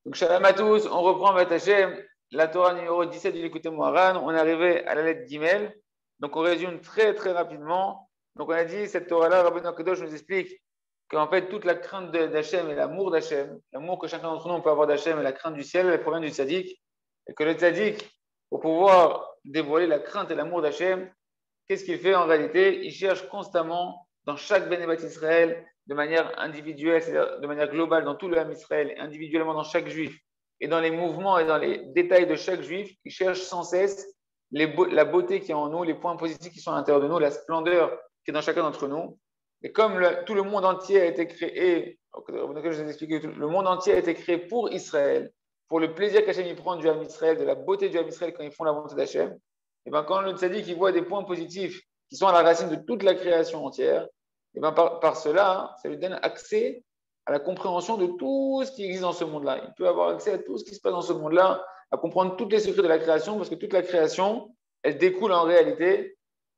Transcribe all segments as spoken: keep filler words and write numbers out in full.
Donc, Shalom à tous, on reprend Vatachem, la Torah numéro dix-sept du Likutei Moharan. On est arrivé à la lettre Gimel. Donc, on résume très très rapidement. Donc, on a dit, cette Torah-là, Rabbeinu Akadosh nous explique qu'en fait, toute la crainte d'Hachem et l'amour d'Hachem, l'amour que chacun d'entre nous peut avoir d'Hachem et la crainte du ciel, elle provient du tzaddik. Et que le tzaddik, pour pouvoir dévoiler la crainte et l'amour d'Hachem, qu'est-ce qu'il fait en réalité? Il cherche constamment dans chaque Bénébat Israël, de manière individuelle, c'est-à-dire de manière globale dans tout le Ham Israël, individuellement dans chaque juif, et dans les mouvements et dans les détails de chaque juif, il cherche sans cesse les beau- la beauté qui est en nous, les points positifs qui sont à l'intérieur de nous, la splendeur qui est dans chacun d'entre nous. Et comme le- tout le monde entier a été créé, je vous ai expliqué, le monde entier a été créé pour Israël, pour le plaisir qu'Hachem y prend du Ham Israël, de la beauté du Ham Israël quand ils font la volonté d'Hachem, et bien quand le tzaddik il voit des points positifs qui sont à la racine de toute la création entière, et bien par, par cela, ça lui donne accès à la compréhension de tout ce qui existe dans ce monde-là. Il peut avoir accès à tout ce qui se passe dans ce monde-là, à comprendre tous les secrets de la création, parce que toute la création, elle découle en réalité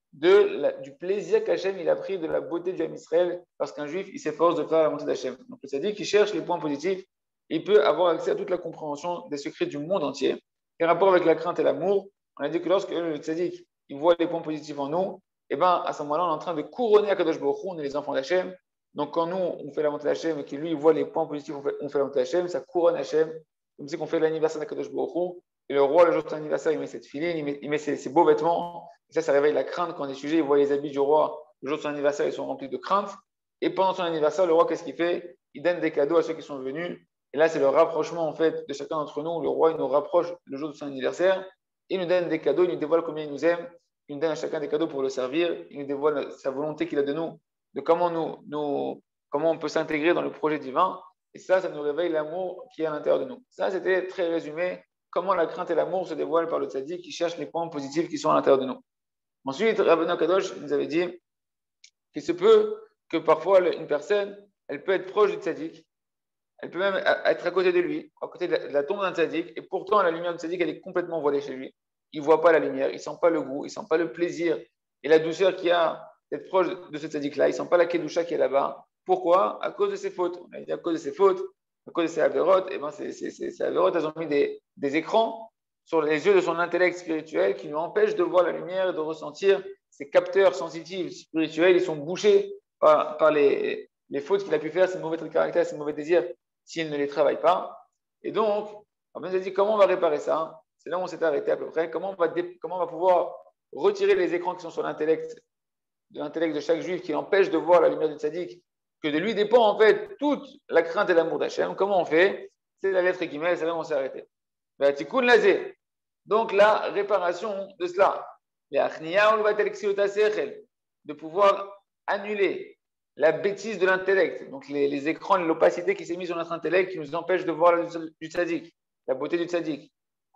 de la, du plaisir qu'Hachem il a pris de la beauté du Ham Israël, parce qu'un juif, il s'efforce de faire la volonté d'Hachem. Donc, c'est-à-dire qu'il cherche les points positifs, il peut avoir accès à toute la compréhension des secrets du monde entier. Et rapport avec la crainte et l'amour, on a dit que lorsque le tzaddik, il voit les points positifs en nous, et bien à ce moment-là, on est en train de couronner Akadosh Baruch Hu, on est les enfants d'Hachem. Donc quand nous, on fait la volonté d'Hachem et qu'il lui voit les points positifs, on fait, on fait la volonté d'Hachem, ça couronne Hachem, comme si on fait l'anniversaire d'Akadosh Baruch Hu. Et le roi, le jour de son anniversaire, il met cette filine, il met, il met ses, ses beaux vêtements. Et ça, ça réveille la crainte quand les sujets, ils voient les habits du roi. Le jour de son anniversaire, ils sont remplis de crainte. Et pendant son anniversaire, le roi, qu'est-ce qu'il fait? Il donne des cadeaux à ceux qui sont venus. Et là, c'est le rapprochement, en fait, de chacun d'entre nous. Le roi, il nous rapproche le jour de son anniversaire. Il nous donne des cadeaux, il nous dévoile combien il nous aime. Il nous donne à chacun des cadeaux pour le servir. Il nous dévoile sa volonté qu'il a de nous, de comment, nous, nous, comment on peut s'intégrer dans le projet divin. Et ça, ça nous réveille l'amour qui est à l'intérieur de nous. Ça, c'était très résumé. Comment la crainte et l'amour se dévoilent par le tzaddik qui cherche les points positifs qui sont à l'intérieur de nous. Ensuite, Rabbeinu Kadosh nous avait dit qu'il se peut que parfois une personne, elle peut être proche du tzaddik, elle peut même être à côté de lui, à côté de la, de la tombe d'un tzaddik, et pourtant la lumière du tzaddik, elle est complètement voilée chez lui. Il ne voit pas la lumière, il ne sent pas le goût, il ne sent pas le plaisir et la douceur qu'il y a d'être proche de ce tzaddik-là, il ne sent pas la kedusha qui est là-bas. Pourquoi? À cause de ses fautes. On a dit à cause de ses fautes, à cause de ses avérotes, et ben ces, ces, ces, ces avérotes, elles ont mis des, des écrans sur les yeux de son intellect spirituel qui lui empêchent de voir la lumière et de ressentir ses capteurs sensitifs spirituels. Ils sont bouchés par, par les, les fautes qu'il a pu faire, ses mauvais traits de caractère, ses mauvais désirs, s'il ne les travaille pas. Et donc, on nous a dit comment on va réparer ça. C'est là où on s'est arrêté à peu près. Comment on va, dé, comment on va pouvoir retirer les écrans qui sont sur l'intellect, de l'intellect de chaque juif qui l'empêche de voir la lumière du tzaddik, que de lui dépend en fait toute la crainte et l'amour d'Hachem. Comment on fait? C'est la lettre Gimel, c'est là où on s'est arrêté. Donc la réparation de cela, de pouvoir annuler la bêtise de l'intellect, donc les, les écrans, l'opacité qui s'est mise sur notre intellect qui nous empêche de voir du tzaddik, la beauté du tzaddik.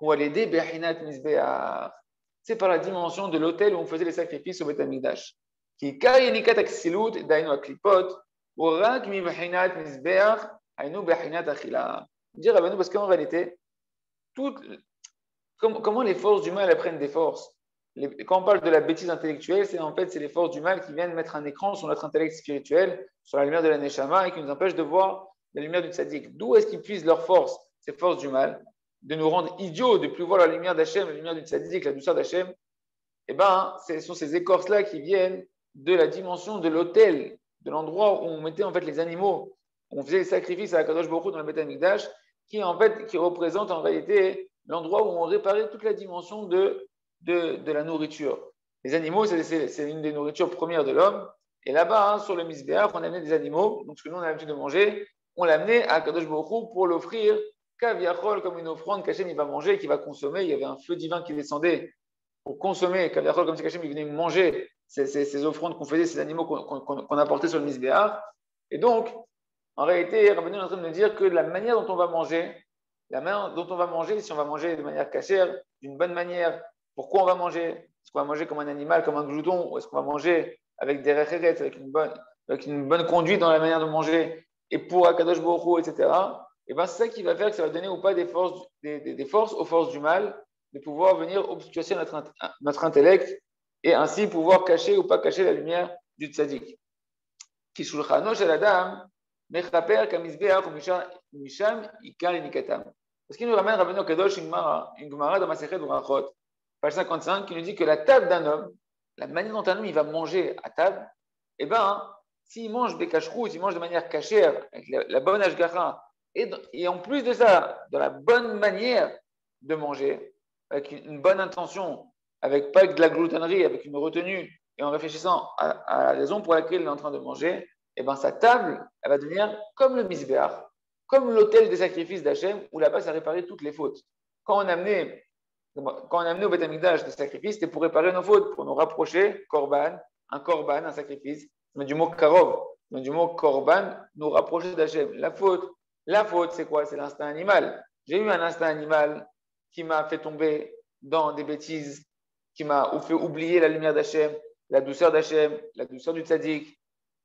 C'est par la dimension de l'autel où on faisait les sacrifices au Beth Amikdash. Qui karinikat aksilut dainu aklipot urak mibhinat mizbeach ainu bhinat achila. Dire Rabbeinu parce qu'en réalité, tout, comment, comment les forces du mal elles prennent des forces. Les, quand on parle de la bêtise intellectuelle, c'est en fait c'est les forces du mal qui viennent mettre un écran sur notre intellect spirituel, sur la lumière de la Neshama et qui nous empêchent de voir la lumière du tzaddik. D'où est-ce qu'ils puisent leurs forces, ces forces du mal, de nous rendre idiots, de ne plus voir la lumière d'Hachem, la lumière du tzaddik, la douceur d'Hachem? Eh bien, ce sont ces écorces-là qui viennent de la dimension de l'autel, de l'endroit où on mettait en fait les animaux, où on faisait les sacrifices à la Kadosh Baruch Hu dans le Beth Amikdash, qui en fait qui représente en réalité l'endroit où on réparait toute la dimension de, de, de la nourriture. Les animaux, c'est, c'est, c'est une des nourritures premières de l'homme. Et là-bas, hein, sur le Mizbeach, on amenait des animaux, donc ce que nous on a l'habitude de manger, on l'amenait à Kadosh Baruch Hu pour l'offrir kaviachol comme une offrande qu'Hachem il va manger, qu'il va consommer. Il y avait un feu divin qui descendait pour consommer kaviachol comme si Hachem il venait manger ces, ces, ces offrandes qu'on faisait, ces animaux qu'on, qu'on, qu'on apportait sur le Mizbeach. Et donc, en réalité, Rabbeinu est en train de nous dire que la manière dont on va manger, la manière dont on va manger, si on va manger de manière cachère, d'une bonne manière, pourquoi on va manger? Est-ce qu'on va manger comme un animal, comme un glouton, ou est-ce qu'on va manger avec des réchérets, avec une bonne, avec une bonne conduite dans la manière de manger, et pour Akadosh Baruch Hu, et cetera. Et bien, c'est ça qui va faire que ça va donner ou pas des forces, des, des, des forces aux forces du mal, de pouvoir venir obscurcir notre, notre intellect, et ainsi pouvoir cacher ou pas cacher la lumière du tzaddik. Ki shulchano shel adam mechaper kamizbeach misham ikar nikatam. Parce qu'il nous ramène Rabbeinu Kadosh une Gemara, une Gemara dans Masechet Brachot, page cinquante-cinq, qui nous dit que la table d'un homme, la manière dont un homme il va manger à table, eh bien, s'il mange des cacheroutes, s'il mange de manière cachère, avec la, la bonne ashgacha, et, et en plus de ça, dans la bonne manière de manger, avec une, une bonne intention, avec pas avec de la gloutonnerie, avec une retenue, et en réfléchissant à, à la raison pour laquelle il est en train de manger, eh bien, sa table, elle va devenir comme le misbéach, comme l'autel des sacrifices d'Hachem, où là-bas, ça réparait toutes les fautes. Quand on amenait, quand on amenait au Beth Amikdash des sacrifices, c'était pour réparer nos fautes, pour nous rapprocher, korban, un korban, un sacrifice, mais du mot karov, mais du mot korban, nous rapprocher d'Hachem. La faute, la faute, c'est quoi? C'est l'instinct animal. J'ai eu un instinct animal qui m'a fait tomber dans des bêtises, qui m'a fait oublier la lumière d'Hachem, la douceur d'Hachem, la douceur du tzaddik,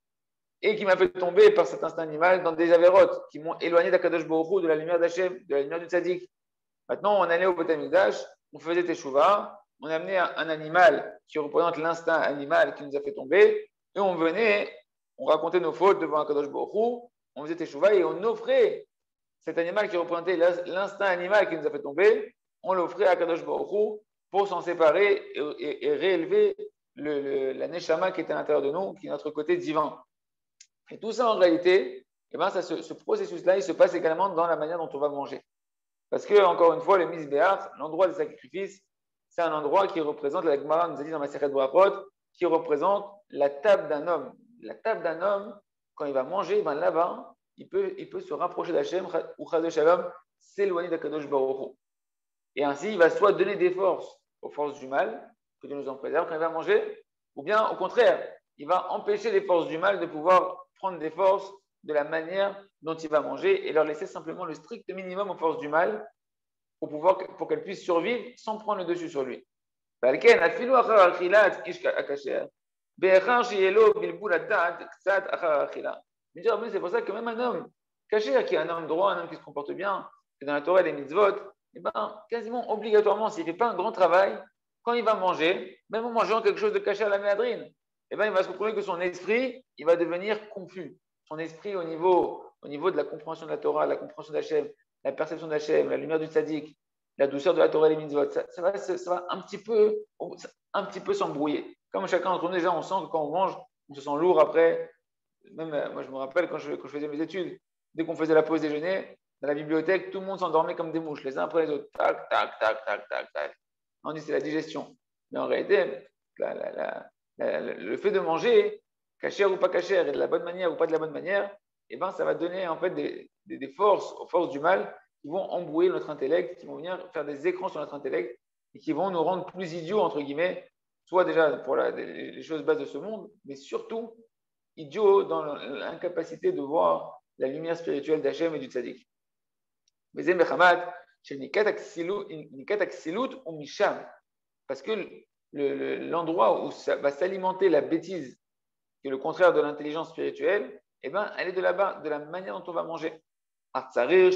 et qui m'a fait tomber par cet instinct animal dans des avérotes qui m'ont éloigné d'Akadosh Baruch Hu, de la lumière d'Hachem, de la lumière du tzaddik. Maintenant, on allait au Beth Amikdash, on faisait teshuva, on amenait un, un animal qui représente l'instinct animal qui nous a fait tomber, et on venait, on racontait nos fautes devant Akadosh Baruch Hu, on faisait teshuva et on offrait cet animal qui représentait l'instinct animal qui nous a fait tomber, on l'offrait à Akadosh Baruch Hu pour s'en séparer et, et, et réélever le, le, la neshama qui était à l'intérieur de nous, qui est notre côté divin. Et tout ça, en réalité, eh ben, ça, ce, ce processus-là, il se passe également dans la manière dont on va manger. Parce que, encore une fois, le misbéach, l'endroit des sacrifices, c'est un endroit qui représente, la Gemara nous a dit dans Masechet Brachot, qui représente la table d'un homme. La table d'un homme, quand il va manger, ben là-bas, il peut, il peut se rapprocher d'Hachem, ou Chas de Shalom, s'éloigner d'Akadosh Baruch Hu. Et ainsi, il va soit donner des forces aux forces du mal, que Dieu nous en préserve quand il va manger, ou bien, au contraire, il va empêcher les forces du mal de pouvoir prendre des forces de la manière dont il va manger et leur laisser simplement le strict minimum aux forces du mal pour, pouvoir, pour qu'elles puissent survivre sans prendre le dessus sur lui. C'est pour ça que même un homme caché, qui est un homme droit, un homme qui se comporte bien, et dans la Torah et les mitzvot, eh ben, quasiment obligatoirement, s'il ne fait pas un grand travail, quand il va manger, même en mangeant quelque chose de caché à la méadrine, eh ben, il va se retrouver que son esprit, il va devenir confus. Son esprit au niveau, au niveau de la compréhension de la Torah, la compréhension d'Hachem, la perception d'Hachem, la lumière du tzaddik, la douceur de la Torah et les mitzvot, ça, ça, va, ça, ça va un petit peu, un petit peu s'embrouiller. Comme chacun d'entre nous, déjà, on sent que quand on mange, on se sent lourd après. Même, moi, je me rappelle quand je, quand je faisais mes études, dès qu'on faisait la pause déjeuner, dans la bibliothèque, tout le monde s'endormait comme des mouches, les uns après les autres. Tac, tac, tac, tac, tac, tac. On dit c'est la digestion. Mais en réalité, la, la, la, la, le fait de manger, cachère ou pas cachère, et de la bonne manière ou pas de la bonne manière, eh ben, ça va donner en fait des, des, des forces aux forces du mal qui vont embrouiller notre intellect, qui vont venir faire des écrans sur notre intellect et qui vont nous rendre plus idiots, entre guillemets, soit déjà pour la, les, les choses bases de ce monde, mais surtout idiots dans l'incapacité de voir la lumière spirituelle d'Hachem et du tzaddik. Parce que le, le, l'endroit où ça va s'alimenter la bêtise, qui est le contraire de l'intelligence spirituelle, eh ben, elle est de là-bas, de la manière dont on va manger. Et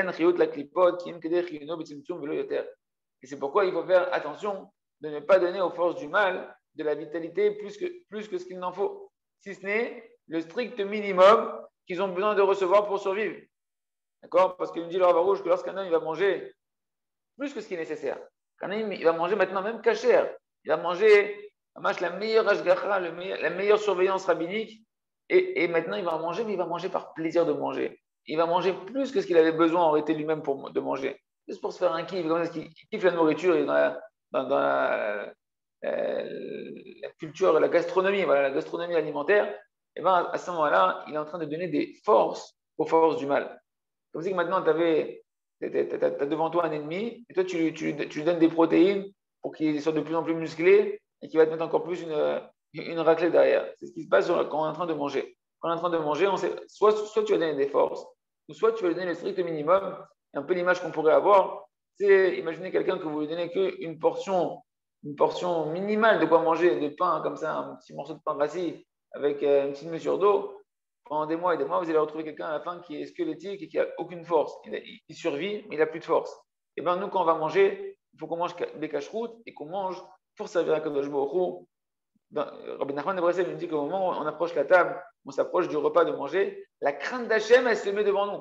c'est pourquoi il faut faire attention de ne pas donner aux forces du mal de la vitalité plus que, plus que ce qu'il n'en faut, si ce n'est le strict minimum qu'ils ont besoin de recevoir pour survivre. D'accord? Parce qu'il nous dit le Rav Arush que lorsqu'un homme il va manger plus que ce qui est nécessaire, qu'un homme il va manger maintenant même cachère, il va manger la meilleure ashgacha, la meilleure surveillance rabbinique, et, et maintenant il va manger, mais il va manger par plaisir de manger. Il va manger plus que ce qu'il avait besoin en réalité lui-même pour, de manger. Juste pour se faire un kiff, il kiffe la nourriture, il est dans la, dans, dans la, la, la culture, la gastronomie, voilà, la gastronomie alimentaire, et ben à ce moment-là, il est en train de donner des forces aux forces du mal. Comme si maintenant, tu as devant toi un ennemi, et toi, tu, tu, tu lui donnes des protéines pour qu'il soit de plus en plus musclé et qu'il va te mettre encore plus une, une raclée derrière. C'est ce qui se passe quand on est en train de manger. Quand on est en train de manger, on sait, soit, soit tu vas donner des forces, ou soit tu vas lui donner le strict minimum. Un peu l'image qu'on pourrait avoir, c'est imaginer quelqu'un que vous lui donnez qu'une portion, une portion minimale de quoi manger, de pain comme ça, un petit morceau de pain rassis avec une petite mesure d'eau. Pendant des mois et des mois, vous allez retrouver quelqu'un à la fin qui est squelettique et qui n'a aucune force. Il, il survit, mais il n'a plus de force. Et bien nous, quand on va manger, il faut qu'on mange des cacheroutes et qu'on mange pour servir à Kadosh Baruch Hu. Rabbi Nachman de Breslev nous dit qu'au moment où on approche la table, on s'approche du repas de manger, la crainte d'Hachem, elle se met devant nous.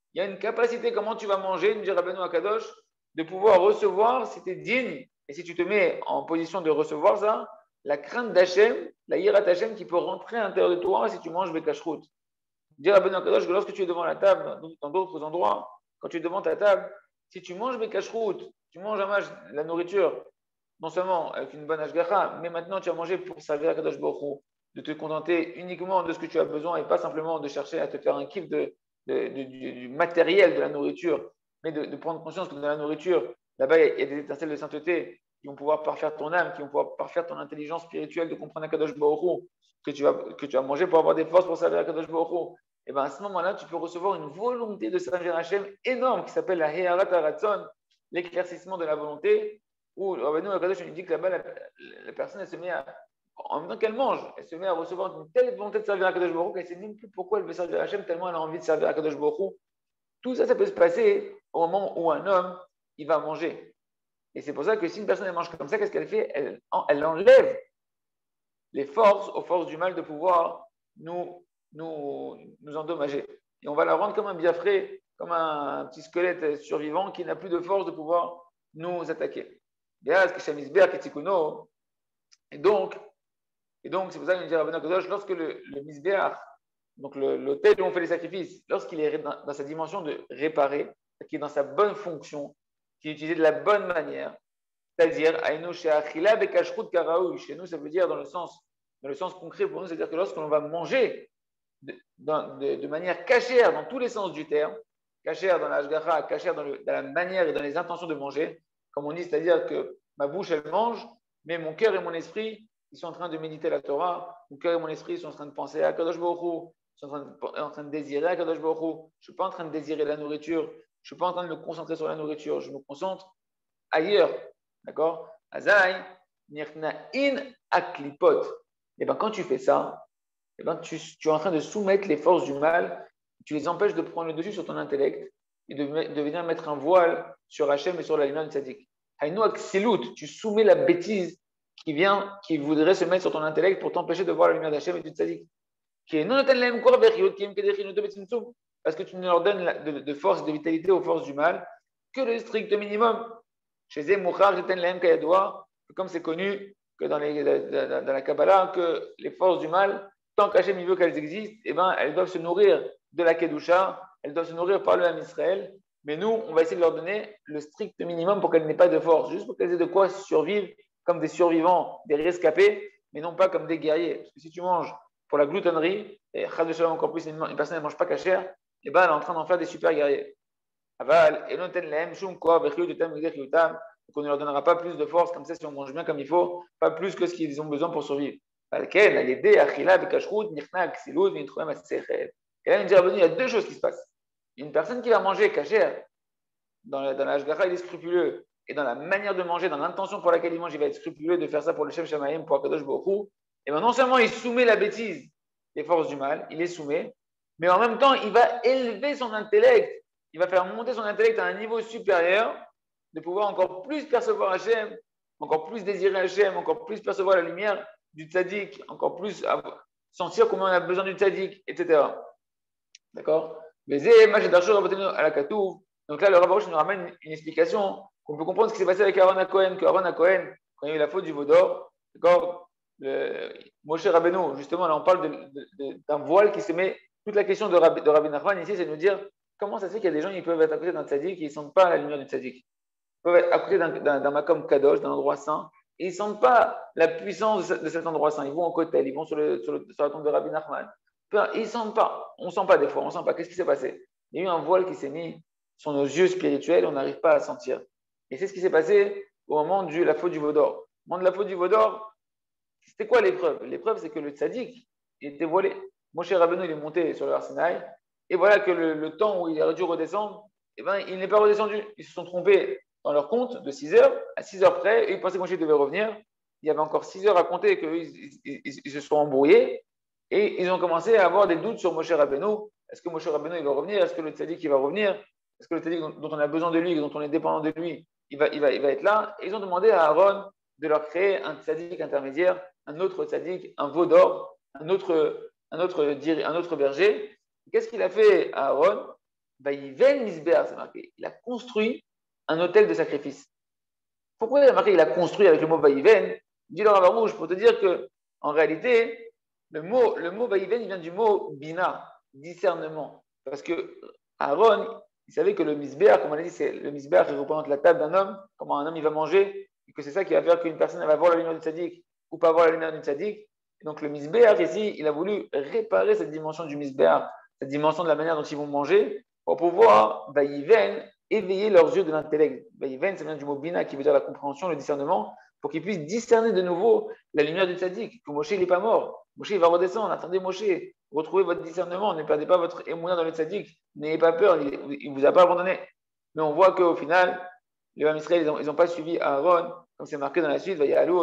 il y a une capacité, comment tu vas manger, nous dit Rabbeinu Akadosh, de pouvoir recevoir si tu es digne et si tu te mets en position de recevoir ça, la crainte d'Hachem, la hirat Hachem qui peut rentrer à l'intérieur de toi si tu manges Bekashrut. Dire Rabbeinu Akadosh que lorsque tu es devant la table, dans d'autres endroits, quand tu es devant ta table, si tu manges Bekashrut, tu manges la nourriture, non seulement avec une bonne ashgacha, mais maintenant tu as mangé pour servir à Kadosh Baruch Hu, de te contenter uniquement de ce que tu as besoin et pas simplement de chercher à te faire un kiff de, de, de, du, du matériel de la nourriture, mais de, de prendre conscience que dans la nourriture, là-bas, il y a des étincelles de sainteté qui vont pouvoir parfaire ton âme, qui vont pouvoir parfaire ton intelligence spirituelle de comprendre à Kadosh Baruch Hu, que tu, vas, que tu as mangé pour avoir des forces pour servir à Kadosh Baruch Hu. Et bien à ce moment-là, tu peux recevoir une volonté de servir Hachem énorme qui s'appelle la He'arat HaRatzon, l'éclaircissement de la volonté, où Rabbeinu Akadosh nous dit que là-bas, la, la personne, elle se met à, en même temps qu'elle mange, elle se met à recevoir une telle volonté de servir à Kadosh Baruch Hu qu'elle ne sait même plus pourquoi elle veut servir Hachem, tellement elle a envie de servir à Kadosh Baruch Hu. Tout ça, ça peut se passer au moment où un homme, il va manger. Et c'est pour ça que si une personne, elle mange comme ça, qu'est-ce qu'elle fait? Elle, elle enlève les forces aux forces du mal de pouvoir nous, nous, nous endommager. Et on va la rendre comme un biafré, comme un petit squelette survivant qui n'a plus de force de pouvoir nous attaquer. Et donc, et donc c'est pour ça qu'on dit à Rabbeinu Kadosh, lorsque le, le misbéach, donc le, l'autel où on fait les sacrifices, lorsqu'il est dans, dans sa dimension de réparer, qui est dans sa bonne fonction, qui est utilisé de la bonne manière, c'est-à-dire, chez nous, ça veut dire dans le sens, dans le sens concret pour nous, c'est-à-dire que lorsqu'on va manger de, de, de manière cachère dans tous les sens du terme, cachère dans la hashgacha, cachère dans, dans la manière et dans les intentions de manger, comme on dit, c'est-à-dire que ma bouche, elle mange, mais mon cœur et mon esprit, ils sont en train de méditer la Torah, mon cœur et mon esprit sont en train de penser à Kadosh Baruch Hu, ils sont en train de, en train de désirer à Kadosh Baruch Hu. Je ne suis pas en train de désirer la nourriture, je ne suis pas en train de me concentrer sur la nourriture, je me concentre ailleurs. D'accord? Azaï, nirna in aklipot. Et bien quand tu fais ça, et ben tu, tu es en train de soumettre les forces du mal, tu les empêches de prendre le dessus sur ton intellect et de, de venir mettre un voile sur Hachem et sur la lumière du tzaddik. Haïnou aksilut, tu soumets la bêtise qui vient, qui voudrait se mettre sur ton intellect pour t'empêcher de voir la lumière d'Hachem et du tzaddik. Parce que tu ne leur donnes de, de force, de vitalité aux forces du mal que le strict minimum. Chez eux, comme c'est connu que dans, les, dans, dans la Kabbalah, que les forces du mal, tant qu'Hachem veut qu'elles existent, eh ben, elles doivent se nourrir de la Kedusha, elles doivent se nourrir par le Ham Israël. Mais nous, on va essayer de leur donner le strict minimum pour qu'elles n'aient pas de force, juste pour qu'elles aient de quoi survivre comme des survivants, des rescapés, mais non pas comme des guerriers. Parce que si tu manges pour la gloutonnerie, et encore plus, une personne ne mange pas cachère, eh ben, elle est en train d'en faire des super guerriers. Aval, et non donc on ne leur donnera pas plus de force comme ça si on mange bien comme il faut, pas plus que ce qu'ils ont besoin pour survivre. Et là, il dit, il y a deux choses qui se passent. Une personne qui va manger cachère, dans la, dans la hashgacha, il est scrupuleux, et dans la manière de manger, dans l'intention pour laquelle il mange, il va être scrupuleux de faire ça pour le Shem Shamayim, pour Akadosh Baruch Hu. Et bien non seulement il soumet la bêtise, les forces du mal, il les soumet, mais en même temps, il va élever son intellect, il va faire monter son intellect à un niveau supérieur, de pouvoir encore plus percevoir Hachem, encore plus désirer Hachem, encore plus percevoir la lumière du tzaddik, encore plus sentir combien on a besoin du tzaddik, et cetera. D'accord? Donc là, le Rav Arush nous ramène une explication qu'on peut comprendre ce qui s'est passé avec Aaron HaKohen, que Aaron HaKohen, quand il y a eu la faute du veau d'or, d'accord? Le, Moshe Rabbeinu, justement, là on parle de, de, de, d'un voile qui se met. Toute la question de Rabbi, de Rabbi Nachman ici, c'est de nous dire comment ça se fait qu'il y a des gens qui peuvent être à côté d'un tzaddik et ils ne sentent pas la lumière du tzaddik. Ils peuvent être à côté d'un, d'un, d'un makom kadosh, d'un endroit saint, et ils ne sentent pas la puissance de, ce, de cet endroit saint. Ils vont au kotel, ils vont sur, le, sur, le, sur la tombe de Rabbi Nachman. Ils ne sentent pas. On ne sent pas des fois, on ne sent pas. Qu'est-ce qui s'est passé? Il y a eu un voile qui s'est mis sur nos yeux spirituels, on n'arrive pas à sentir. Et c'est ce qui s'est passé au moment de la faute du veau d'or. Au moment de la faute du veau d'or, c'était quoi l'épreuve? L'épreuve, c'est que le tzaddik, il était voilé. Moshe Rabbeinu, il est monté sur le Har Sinaï, et voilà que le, le temps où il aurait dû redescendre, eh ben, il n'est pas redescendu. Ils se sont trompés dans leur compte de six heures, à six heures près, et ils pensaient que Moshe devait revenir. Il y avait encore six heures à compter, et qu'ils ils, ils, ils se sont embrouillés, et ils ont commencé à avoir des doutes sur Moshe Rabbeinu. Est-ce que Moshe Rabbeinu il va revenir? Est-ce que le tzaddik il va revenir? Est-ce que le tzaddik dont on a besoin de lui, dont on est dépendant de lui, il va, il va, il va être là? Et ils ont demandé à Aaron de leur créer un tzaddik intermédiaire, un autre tzaddik, un veau d'or, un autre, un autre, un autre berger. Qu'est-ce qu'il a fait à Aaron? Vaïven Misbéar, c'est marqué. Il a construit un hôtel de sacrifice. Pourquoi il a marqué il a construit avec le mot Vaïven? Dit le Rav Arouche pour te dire que, en réalité, le mot, le mot Vaïven, il vient du mot Bina, discernement. Parce que Aaron, il savait que le Misbéar, comme on a dit, c'est le Misbéar qui représente la table d'un homme, comment un homme il va manger, et que c'est ça qui va faire qu'une personne elle va voir la lumière du tzaddik ou pas voir la lumière du tzaddik. Et donc le Misbéar, ici, il a voulu réparer cette dimension du Misbéar, cette dimension de la manière dont ils vont manger, pour pouvoir, Vaïven, éveiller leurs yeux de l'intellect. Vaïven, ça vient du mot Bina, qui veut dire la compréhension, le discernement, pour qu'ils puissent discerner de nouveau la lumière du tzaddik, que Moshe, il n'est pas mort. Moshe, il va redescendre. Attendez, Moshe, retrouvez votre discernement, ne perdez pas votre émouna dans le tzaddik, n'ayez pas peur, il ne vous a pas abandonné. Mais on voit qu'au final, les Bam Israël, ils n'ont pas suivi Aaron, comme c'est marqué dans la suite, que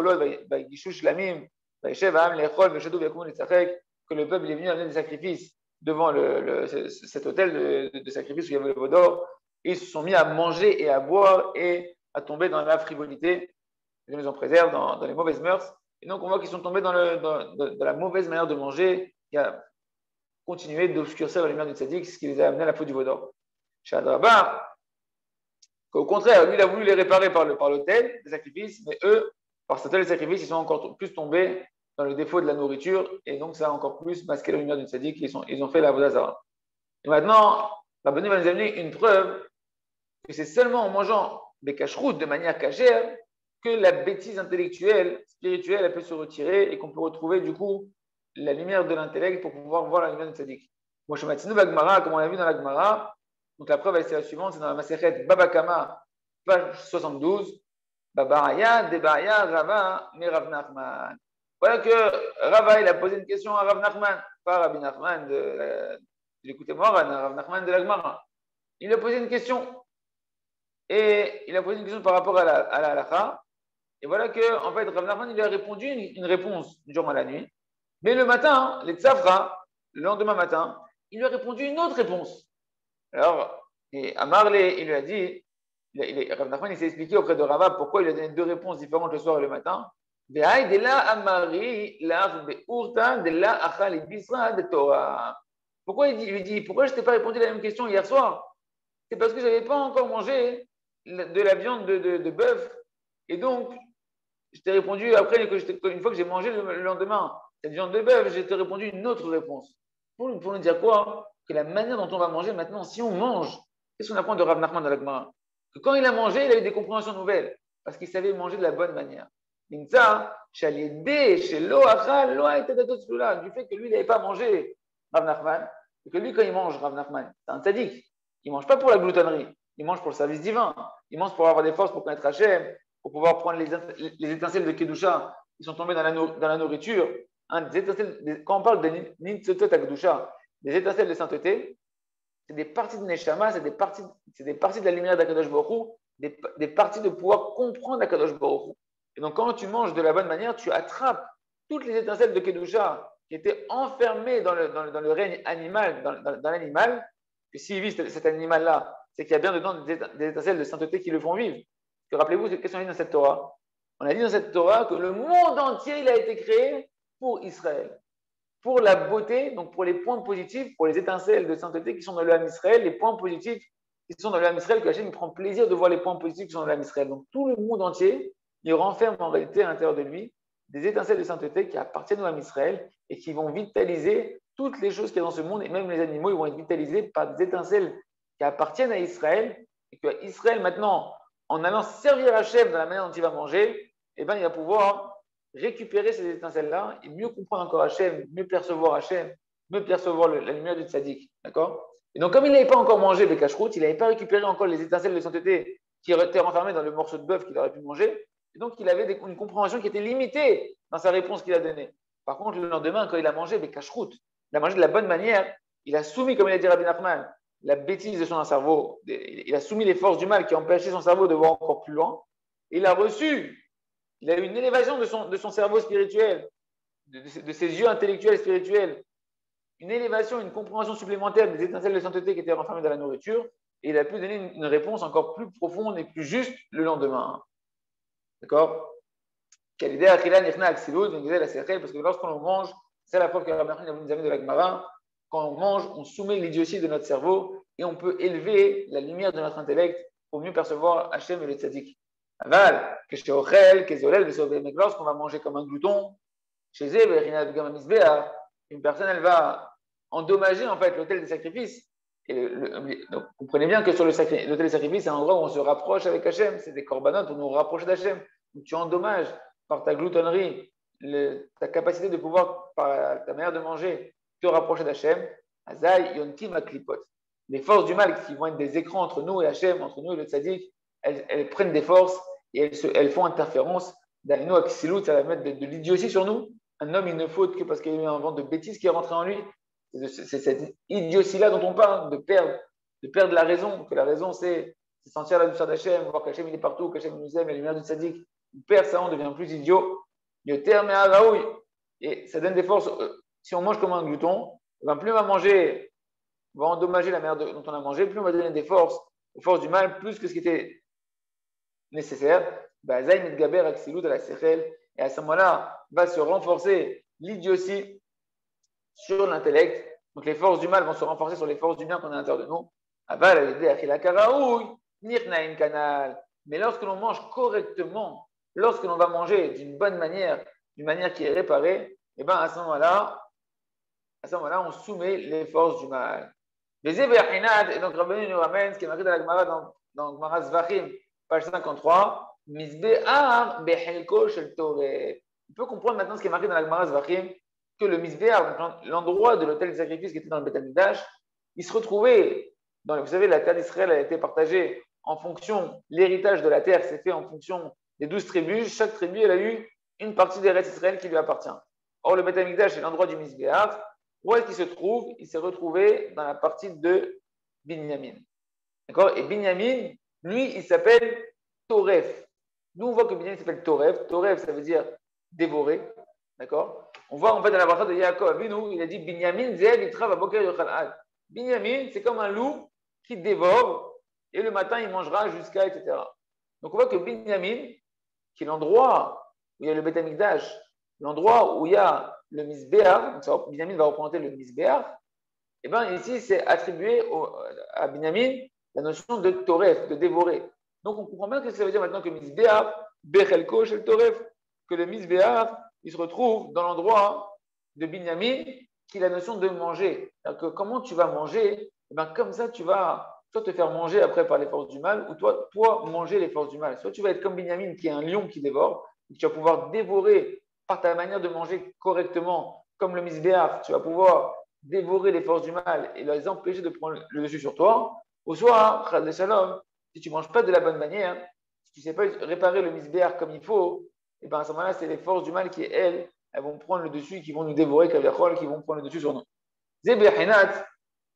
le peuple est venu amener des sacrifices devant le, le, cet hôtel de, de, de sacrifice où il y avait le veau d'or, et ils se sont mis à manger et à boire et à tomber dans la frivolité, les maisons préservent, dans, dans les mauvaises mœurs. Et donc on voit qu'ils sont tombés dans, le, dans, dans, dans la mauvaise manière de manger, qui a continué d'obscurcir la lumière du tzaddik, ce qui les a amenés à la faute du veau d'or. Shadraba, qu'au contraire, lui, il a voulu les réparer par, le, par l'autel des sacrifices, mais eux, par cet hôtel des sacrifices, ils sont encore plus tombés dans le défaut de la nourriture, et donc ça a encore plus masqué la lumière du tzaddik, ils, ils ont fait la avoda zara. Et maintenant, Rabbeinu va nous amener une preuve que c'est seulement en mangeant des cacheroutes de manière cachère que la bêtise intellectuelle, spirituelle, elle peut se retirer et qu'on peut retrouver du coup la lumière de l'intellect pour pouvoir voir la lumière du tzaddik. Moi, je m'attends à Gemara, comme on l'a vu dans la Gemara. Donc la preuve, elle, c'est la suivante, c'est dans la Masechet Baba Kama, page soixante-douze. Babaraya, Debaraya, Rava, mais Rav Nachman. Voilà que Rava, il a posé une question à Rav Nachman, pas Rabbi Nachman de l'écoutez-moi, Rav Nachman de la Gemara. Il a posé une question. Et il a posé une question par rapport à la, à la halakha. Et voilà que, en fait, Rav Nachman, il lui a répondu une, une réponse durant la nuit. Mais le matin, les tzafra, le lendemain matin, il lui a répondu une autre réponse. Alors, et Amarle, il lui a dit, il a, il a, Rav Nachman, il s'est expliqué auprès de Rava pourquoi il a donné deux réponses différentes le soir et le matin. Pourquoi il, dit, il lui dit, pourquoi je ne t'ai pas répondu la même question hier soir? C'est parce que je n'avais pas encore mangé de la viande de, de, de bœuf. Et donc, je t'ai répondu après, que je une fois que j'ai mangé le, le lendemain, cette viande de bœuf, je t'ai répondu une autre réponse. Pour, pour nous dire quoi? Que la manière dont on va manger maintenant, si on mange, qu'est-ce qu'on apprend de Rav Nachman dans la Gemara? Que quand il a mangé, il a eu des compréhensions nouvelles, parce qu'il savait manger de la bonne manière. Du fait que lui, il n'avait pas mangé Rav Nachman, et que lui, quand il mange Rav Nachman, c'est un tzaddik. Il ne mange pas pour la gloutonnerie, il mange pour le service divin, il mange pour avoir des forces pour connaître Hachem, pour pouvoir prendre les, les étincelles de Kedusha qui sont tombées dans la, dans la nourriture. Hein, des étincelles, des, quand on parle de Nitzotot Kedusha, des étincelles de sainteté, c'est des parties de Neshama, c'est des parties, c'est des parties de la lumière d'Akadosh Baruch Hu, des, des parties de pouvoir comprendre Akadosh Baruch Hu. Et donc, quand tu manges de la bonne manière, tu attrapes toutes les étincelles de Kedusha qui étaient enfermées dans le, dans le, dans le règne animal, dans, dans, dans l'animal. Que s'il vit cet animal-là, c'est qu'il y a bien dedans des, des étincelles de sainteté qui le font vivre. Que rappelez-vous, qu'est-ce qu'on a dit dans cette Torah? On a dit dans cette Torah que le monde entier, il a été créé pour Israël. Pour la beauté, donc pour les points positifs, pour les étincelles de sainteté qui sont dans le Ham Israël, les points positifs qui sont dans le Ham Israël, que Hachem prend plaisir de voir les points positifs qui sont dans le Ham Israël. Donc tout le monde entier, il renferme en réalité à l'intérieur de lui des étincelles de sainteté qui appartiennent au Ham Israël et qui vont vitaliser toutes les choses qu'il y a dans ce monde, et même les animaux, ils vont être vitalisés par des étincelles qui appartiennent à Israël, et que Israël, maintenant, en allant servir Hachem dans la manière dont il va manger, eh ben, il va pouvoir récupérer ces étincelles-là et mieux comprendre encore Hachem, mieux percevoir Hachem, mieux percevoir le, la lumière du tzaddik. D'accord? Et donc, comme il n'avait pas encore mangé des cacheroutes, il n'avait pas récupéré encore les étincelles de sainteté qui étaient renfermées dans le morceau de bœuf qu'il aurait pu manger, et donc il avait des, une compréhension qui était limitée dans sa réponse qu'il a donnée. Par contre, le lendemain, quand il a mangé des cacheroutes, il a mangé de la bonne manière, il a soumis, comme il a dit Rabbi Nachman, la bêtise de son cerveau, il a soumis les forces du mal qui empêchaient son cerveau de voir encore plus loin, et il a reçu, il a eu une élévation de son, de son cerveau spirituel, de, de, de ses yeux intellectuels et spirituels, une élévation, une compréhension supplémentaire des étincelles de sainteté qui étaient renfermées dans la nourriture, et il a pu donner une, une réponse encore plus profonde et plus juste le lendemain. D'accord? Parce que lorsqu'on mange, c'est la preuve que Rabbi Nachman nous a amené de la Gemara. Quand on mange, on soumet l'idiotie de notre cerveau et on peut élever la lumière de notre intellect pour mieux percevoir Hachem et le tzaddik. Aval, que chez Ochel, que Zolel, mais lorsqu'on va manger comme un glouton, chez Zé, une personne, elle va endommager en fait l'autel des sacrifices. Et le, le, donc, comprenez bien que sur l'autel des sacrifices, c'est un endroit où on se rapproche avec Hachem, c'est des corbanotes pour nous rapprocher d'Hachem. Donc tu endommages par ta gloutonnerie, le, ta capacité de pouvoir, par ta manière de manger, te rapprocher d'Hachem. Azaï, Yontim, Aklipot. Les forces du mal qui vont être des écrans entre nous et Hachem, entre nous et le tzaddik, elles, elles prennent des forces et elles, se, elles font interférence. D'Alino Aksilut, ça va mettre de, de l'idiotie sur nous. Un homme, il ne faute que parce qu'il y a eu un vent de bêtises qui est rentré en lui. C'est cette idiotie-là dont on parle, de perdre, de perdre la raison. Que la raison, c'est sentir la douceur d'Hachem, voir qu'Hachem il est partout, qu'Hachem nous aime, et la lumière du tzaddik. On perd ça, on devient plus idiot. Et ça donne des forces. Si on mange comme un glouton, ben plus on va manger, on va endommager la manière dont on a mangé, plus on va donner des forces, aux forces du mal, plus que ce qui était nécessaire. Et à ce moment-là, va se renforcer l'idiotie sur l'intellect. Donc les forces du mal vont se renforcer sur les forces du bien qu'on a à l'intérieur de nous. Mais lorsque l'on mange correctement, lorsque l'on va manger d'une bonne manière, d'une manière qui est réparée, et bien à ce moment-là, à ce moment-là, on soumet les forces du mal. Et donc Rabbeinu nous ramène ce qui est marqué dans la Gemara, dans, dans Gemara Zvachim, page cinquante-trois. On peut comprendre maintenant ce qui est marqué dans la Gemara Zvachim, que le Misbéar, l'endroit de l'autel des sacrifices qui était dans le Beth Amikdash, il se retrouvait, dans, vous savez, la terre d'Israël a été partagée en fonction, l'héritage de la terre s'est fait en fonction des douze tribus, chaque tribu, elle a eu une partie des restes d'Israël qui lui appartient. Or, le Beth Amikdash, c'est l'endroit du Misbéar. Où est-ce qu'il se trouve? Il s'est retrouvé dans la partie de Binyamin. D'accord? Et Binyamin, lui, il s'appelle Toref. Nous, on voit que Binyamin s'appelle Toref. Toref, ça veut dire dévorer. D'accord? On voit en fait dans la partie de Yaakov, nous, il a dit Binyamin, Zed, il travaille à Boker Yochal. Binyamin, c'est comme un loup qui dévore et le matin, il mangera jusqu'à, et cetera. Donc, on voit que Binyamin, qui est l'endroit où il y a le Beth Amikdash, l'endroit où il y a le Misbéar, donc Binyamin va représenter le Misbéar, et bien ici, c'est attribué au, à Binyamin la notion de Toref, de dévorer. Donc, on comprend bien ce que ça veut dire maintenant que Misbéar, Bechelko shel Toref, que le Misbéar, il se retrouve dans l'endroit de Binyamin, qui est la notion de manger. Donc, comment tu vas manger? Et bien, comme ça, tu vas soit te faire manger après par les forces du mal, ou toi, toi manger les forces du mal. Soit tu vas être comme Binyamin, qui est un lion qui dévore, et tu vas pouvoir dévorer par ta manière de manger correctement, comme le Misbéar, tu vas pouvoir dévorer les forces du mal et les empêcher de prendre le dessus sur toi. Au soir, Chaz Shalom, si tu ne manges pas de la bonne manière, si tu ne sais pas réparer le Misbéar comme il faut, et bien à ce moment-là, c'est les forces du mal qui, elles, elles vont prendre le dessus, qui vont nous dévorer, qui vont prendre le dessus sur nous. Zebechinat,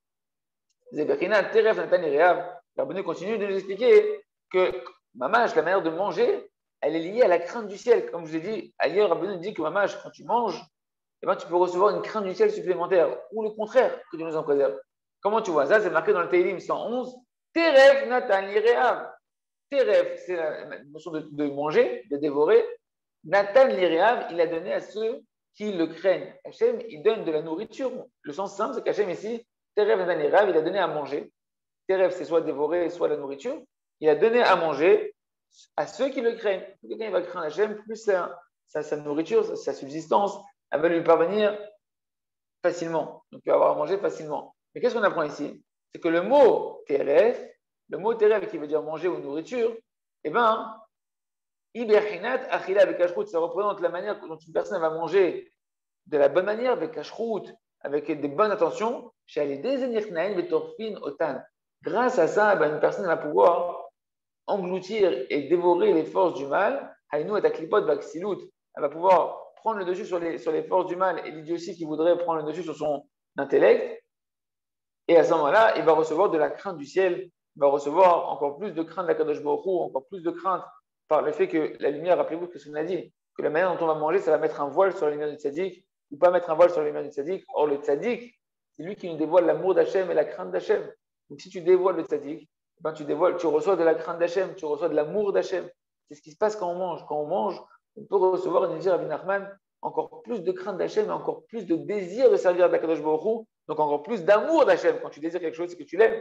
Zebechinat, Teref Natan Ireav, Rabbeinu continue de nous expliquer que Mamash, la manière de manger, elle est liée à la crainte du ciel. Comme je vous ai dit, ailleurs, Rabbeinu dit que Mamash, quand tu manges, eh ben, tu peux recevoir une crainte du ciel supplémentaire, ou le contraire, que Dieu nous en préserve. Comment tu vois ça? C'est marqué dans le Teilim cent onze. Teref Natan Ireav. Teref, c'est la notion de, de manger, de dévorer. Natan Ireav, il a donné à ceux qui le craignent. Hachem, il donne de la nourriture. Le sens simple, c'est qu'Hachem ici, Teref Natan Ireav, il a donné à manger. Teref, c'est soit dévorer, soit la nourriture. Il a donné à manger à ceux qui le craignent. Plus quelqu'un va craindre Hachem, plus sa, sa, sa nourriture, sa, sa subsistance, elle va lui parvenir facilement. Donc, il va avoir à manger facilement. Mais qu'est-ce qu'on apprend ici? C'est que le mot teref, le mot teref qui veut dire manger ou nourriture, eh bien, iberhinat achila avec kashrut, ça représente la manière dont une personne va manger de la bonne manière, avec kashrut, avec des bonnes intentions. Grâce à ça, eh bien, une personne va pouvoir engloutir et dévorer les forces du mal. Elle va pouvoir prendre le dessus sur les, sur les forces du mal et l'idiotie qui voudrait prendre le dessus sur son intellect. Et à ce moment-là, il va recevoir de la crainte du ciel, il va recevoir encore plus de crainte de la Kadosh Baruch Hu, encore plus de crainte par le fait que la lumière, rappelez-vous ce qu'on a dit, que la manière dont on va manger, ça va mettre un voile sur la lumière du tzaddik, ou pas mettre un voile sur la lumière du tzaddik. Or, le tzaddik, c'est lui qui nous dévoile l'amour d'Hachem et la crainte d'Hachem. Donc, si tu dévoiles le tzaddik, ben, tu, dévoiles, tu reçois de la crainte d'Hachem, tu reçois de l'amour d'Hachem. C'est ce qui se passe quand on mange. Quand on mange, on peut recevoir, une dire Rabbi Nachman, encore plus de crainte d'Hachem et encore plus de désir de servir d'Akadosh Baruch Hu, donc encore plus d'amour d'Hachem. Quand tu désires quelque chose, c'est que tu l'aimes.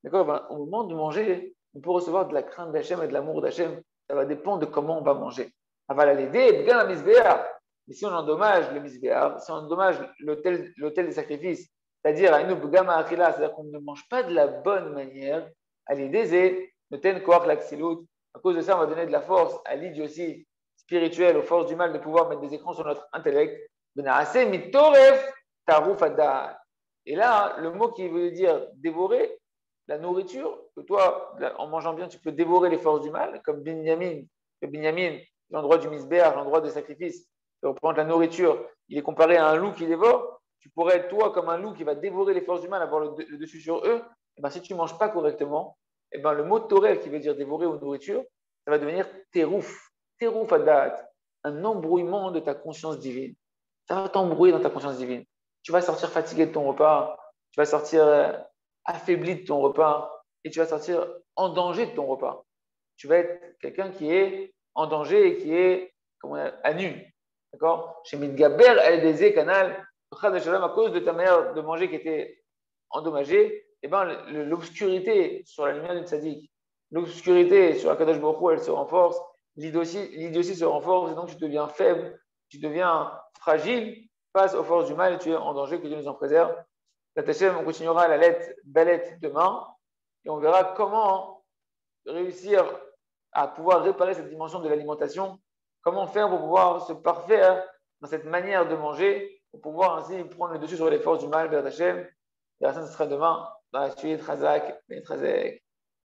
D'accord, ben, au moment de manger, on peut recevoir de la crainte d'Hachem et de l'amour d'Hachem. Ça va dépendre de comment on va manger. Aval à l'aider, bien la misbéa. Mais si on endommage le misbéa, si on endommage l'autel, l'autel des sacrifices, c'est-à-dire à une bgama achila, c'est-à-dire qu'on ne mange pas de la bonne manière, à l'aider, c'est ne ten koach l'axilut. À cause de ça, on va donner de la force à l'idiotie spirituelle, aux forces du mal de pouvoir mettre des écrans sur notre intellect. Benaase mitoref taruf ada. Et là, le mot qui veut dire dévorer, la nourriture, que toi, en mangeant bien, tu peux dévorer les forces du mal, comme Binyamin, que Binyamin, l'endroit du misbéar, l'endroit des sacrifices, et on prend la nourriture, il est comparé à un loup qui dévore, tu pourrais être toi comme un loup qui va dévorer les forces du mal, avoir le, le dessus sur eux, et ben, si tu ne manges pas correctement, et ben, le mot torel qui veut dire dévorer ou nourriture, ça va devenir terouf, terouf adat, un embrouillement de ta conscience divine. Ça va t'embrouiller dans ta conscience divine. Tu vas sortir fatigué de ton repas, tu vas sortir euh, affaibli de ton repas et tu vas sortir en danger de ton repas. Tu vas être quelqu'un qui est en danger et qui est comment on à nu. D'accord? Chez Midgaber, L-D-Z, canal, à cause de ta manière de manger qui était endommagée, eh ben, l'obscurité sur la lumière du tzaddik, l'obscurité sur la Kadosh Baruch Hu, elle se renforce, l'idiotie se renforce et donc tu deviens faible, tu deviens fragile face aux forces du mal et tu es en danger, que Dieu nous en préserve. On continuera la lettre Balette demain et on verra comment réussir à pouvoir réparer cette dimension de l'alimentation, comment faire pour pouvoir se parfaire dans cette manière de manger, pour pouvoir ainsi prendre le dessus sur les forces du mal vers Hachem. Et la ce sera demain dans la suite Razak, Ben Razak.